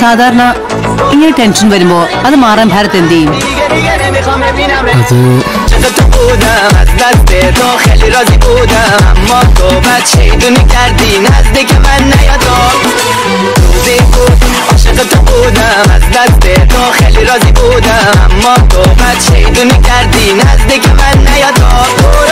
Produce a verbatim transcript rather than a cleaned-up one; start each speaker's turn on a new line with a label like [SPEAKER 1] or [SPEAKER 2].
[SPEAKER 1] സാധാരണ ഇങ്ങനെ ടെൻഷൻ വരുമ്പോ അത് മാറാൻ ഭാരത് എന്ത് ചെയ്യും?
[SPEAKER 2] خیلی راضی بودم اما تو بد شیطونی کردی نزدیک من نیا تو